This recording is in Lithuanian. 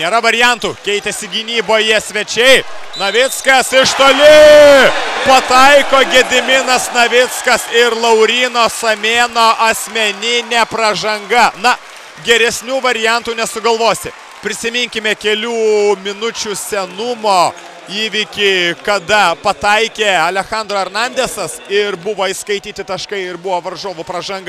Nėra variantų, keitėsi gynyboje svečiai. Navickas iš toli. Pataiko Gediminas Navickas ir Lauryno Samėno asmeninė pražanga. Na, geresnių variantų nesugalvosi. Prisiminkime kelių minučių senumo įvykį, kada pataikė Alejandro Hernandesas ir buvo įskaityti taškai ir buvo varžovų pražanga.